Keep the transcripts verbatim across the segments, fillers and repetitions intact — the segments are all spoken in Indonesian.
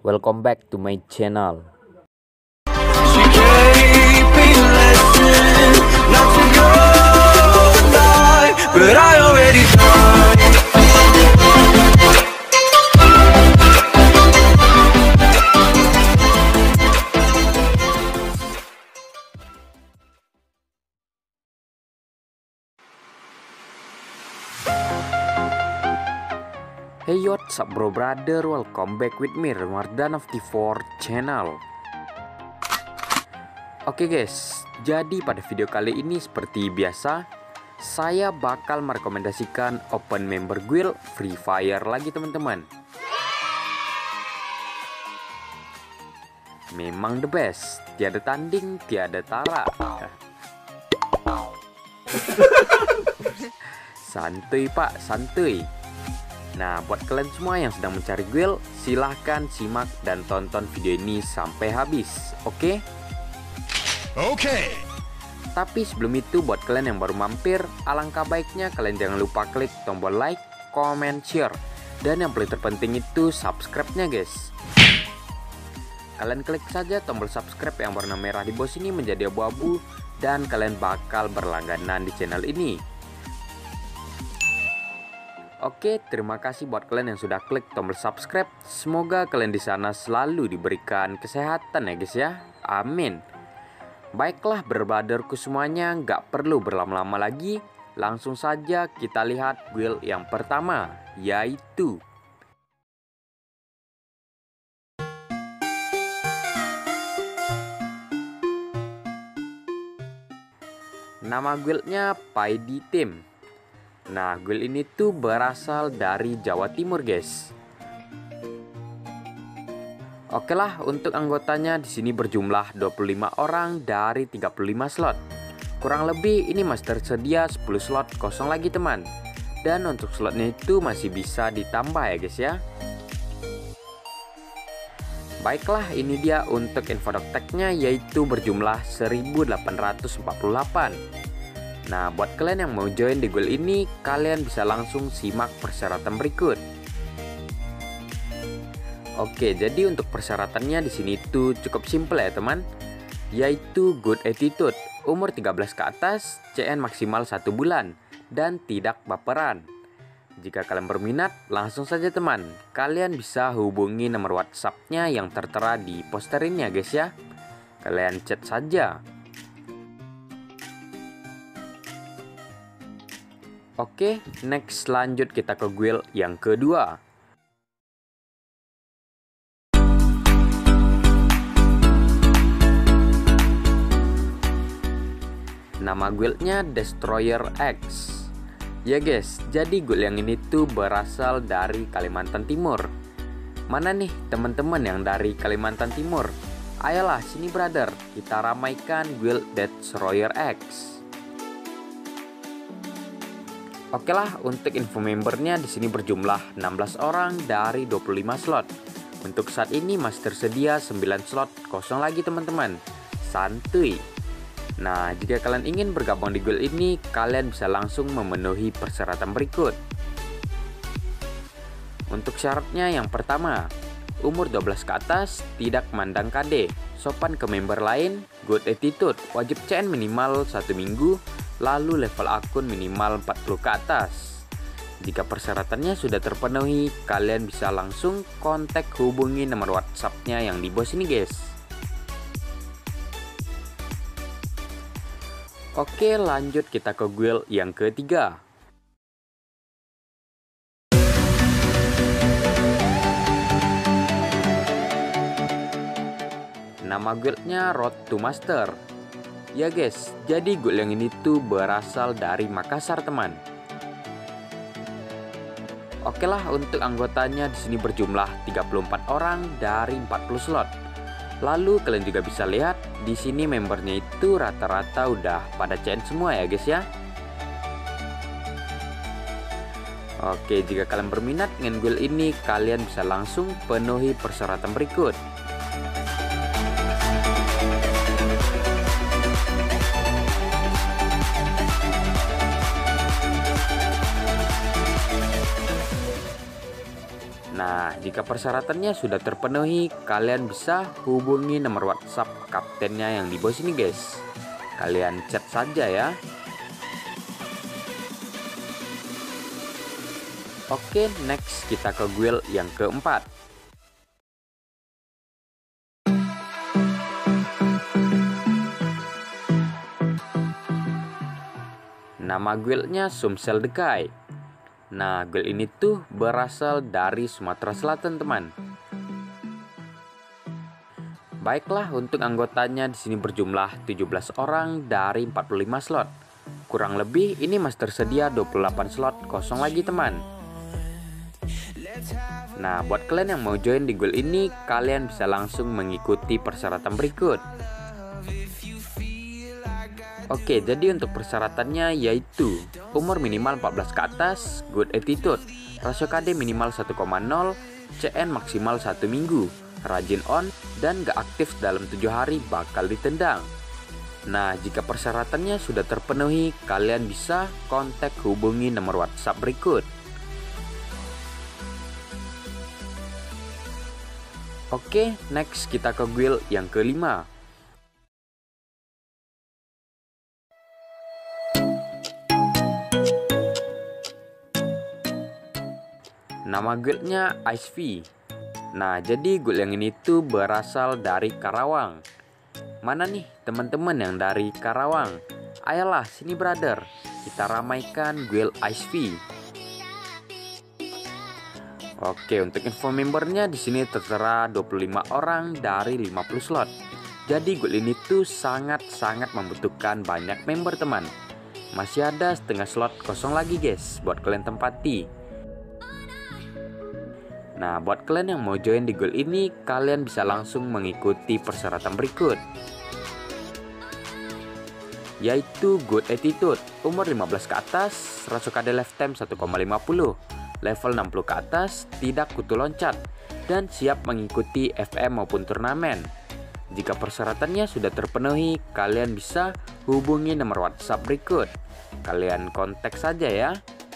Welcome back to my channel. She gave me lessons not to go die, but I already died. Hey what's up bro brother, welcome back with me Ramadhan of T four channel. Oke guys, jadi pada video kali ini seperti biasa saya bakal merekomendasikan open member guild Free Fire lagi teman-teman. Memang the best, tiada tanding, tiada tara. Santuy pak, santuy. Nah, buat kalian semua yang sedang mencari guild, silahkan simak dan tonton video ini sampai habis, oke? Okay? Oke. Okay. Tapi sebelum itu, buat kalian yang baru mampir, alangkah baiknya kalian jangan lupa klik tombol like, comment, share, dan yang paling terpenting itu subscribe-nya guys. Kalian klik saja tombol subscribe yang warna merah di bawah sini menjadi abu-abu, dan kalian bakal berlangganan di channel ini. Oke, terima kasih buat kalian yang sudah klik tombol subscribe. Semoga kalian di sana selalu diberikan kesehatan ya guys ya. Amin. Baiklah berbadarku semuanya, nggak perlu berlama-lama lagi. Langsung saja kita lihat guild yang pertama, yaitu nama guildnya Paidi Team. Nah, guild ini tuh berasal dari Jawa Timur, guys. Oke lah, untuk anggotanya di sini berjumlah dua puluh lima orang dari tiga puluh lima slot. Kurang lebih ini masih tersedia sepuluh slot kosong lagi, teman. Dan untuk slotnya itu masih bisa ditambah ya, guys ya. Baiklah, ini dia untuk info tag-nya yaitu berjumlah seribu delapan ratus empat puluh delapan. Nah, buat kalian yang mau join di guild ini, kalian bisa langsung simak persyaratan berikut. Oke, jadi untuk persyaratannya di sini tuh cukup simple ya, teman. Yaitu good attitude, umur tiga belas ke atas, C N maksimal satu bulan, dan tidak baperan. Jika kalian berminat, langsung saja teman. Kalian bisa hubungi nomor WhatsApp-nya yang tertera di poster ini ya, guys ya. Kalian chat saja. Oke, next lanjut kita ke guild yang kedua. Nama guildnya Destroyer X. Ya guys, jadi guild yang ini tuh berasal dari Kalimantan Timur. Mana nih teman-teman yang dari Kalimantan Timur? Ayolah sini brother, kita ramaikan guild Destroyer X. Oke lah, untuk info membernya di sini berjumlah enam belas orang dari dua puluh lima slot. Untuk saat ini masih tersedia sembilan slot kosong lagi teman-teman. Santuy. Nah, jika kalian ingin bergabung di guild ini, kalian bisa langsung memenuhi persyaratan berikut. Untuk syaratnya yang pertama, umur dua belas ke atas, tidak memandang K D, sopan ke member lain, good attitude, wajib C N minimal satu minggu, lalu level akun minimal empat puluh ke atas. Jika persyaratannya sudah terpenuhi, kalian bisa langsung kontak hubungi nomor WhatsApp-nya yang di bawah sini guys. Oke, lanjut kita ke guild yang ketiga. Nama guildnya Road to Master. Ya guys, jadi guild yang ini tuh berasal dari Makassar teman. Oke lah, untuk anggotanya di sini berjumlah tiga puluh empat orang dari empat puluh slot. Lalu kalian juga bisa lihat di sini membernya itu rata-rata udah pada C N semua ya guys ya. Oke, jika kalian berminat dengan guild ini, kalian bisa langsung penuhi persyaratan berikut. Nah, Nah, jika persyaratannya sudah terpenuhi, kalian bisa hubungi nomor WhatsApp kaptennya yang di bawah sini guys. Kalian chat saja ya. Oke, next kita ke guild yang keempat. Nama guildnya Sumsel Dekai. Nah, guild ini tuh berasal dari Sumatera Selatan, teman. Baiklah, untuk anggotanya di sini berjumlah tujuh belas orang dari empat puluh lima slot. Kurang lebih ini masih tersedia dua puluh delapan slot kosong lagi, teman. Nah, buat kalian yang mau join di guild ini, kalian bisa langsung mengikuti persyaratan berikut. Oke, jadi untuk persyaratannya yaitu umur minimal empat belas ke atas, good attitude, rasio K D minimal satu koma nol, C N maksimal satu minggu, rajin on, dan gak aktif dalam tujuh hari bakal ditendang. Nah, jika persyaratannya sudah terpenuhi, kalian bisa kontak hubungi nomor WhatsApp berikut. Oke, next kita ke guild yang kelima. Nama guildnya Ice V. Nah, jadi guild yang ini tuh berasal dari Karawang. Mana nih teman-teman yang dari Karawang? Ayolah sini brother, kita ramaikan guild Ice V. Oke, untuk info membernya di sini tertera dua puluh lima orang dari lima puluh slot. Jadi guild ini tuh sangat-sangat membutuhkan banyak member, teman. Masih ada setengah slot kosong lagi guys buat kalian tempati. Nah, buat kalian yang mau join di guild ini, kalian bisa langsung mengikuti persyaratan berikut. Yaitu good attitude, umur lima belas ke atas, rasio K D lifetime satu koma lima puluh, level enam puluh ke atas, tidak kutu loncat, dan siap mengikuti F M maupun turnamen. Jika persyaratannya sudah terpenuhi, kalian bisa hubungi nomor WhatsApp berikut. Kalian kontak saja ya.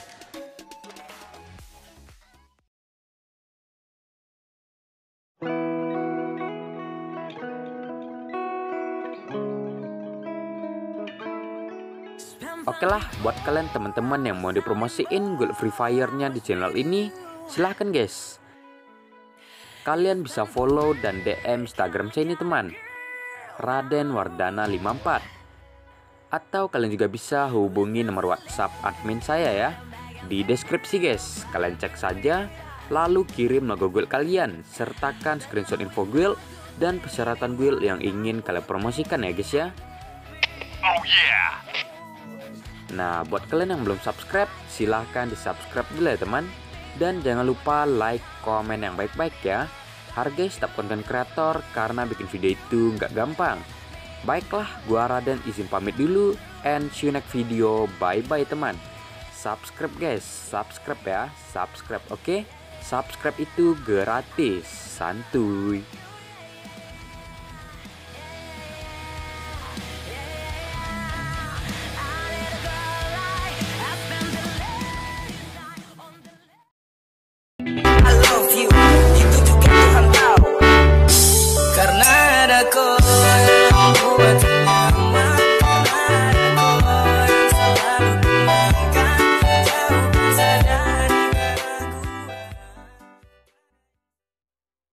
Oke lah, buat kalian teman-teman yang mau dipromosiin guild Free Fire-nya di channel ini, silahkan guys. Kalian bisa follow dan D M Instagram saya ini, teman, Raden Wardana lima empat. Atau kalian juga bisa hubungi nomor WhatsApp admin saya ya, di deskripsi guys. Kalian cek saja, lalu kirim logo guild kalian, sertakan screenshot info guild dan persyaratan guild yang ingin kalian promosikan ya guys ya. Oh yeah. Nah, buat kalian yang belum subscribe, silahkan di subscribe dulu ya teman. Dan jangan lupa like, komen yang baik-baik ya. Hargai setiap konten kreator karena bikin video itu nggak gampang. Baiklah, gua Raden izin pamit dulu. And see you next video, bye-bye teman. Subscribe guys, subscribe ya, subscribe oke okay? Subscribe itu gratis, santuy.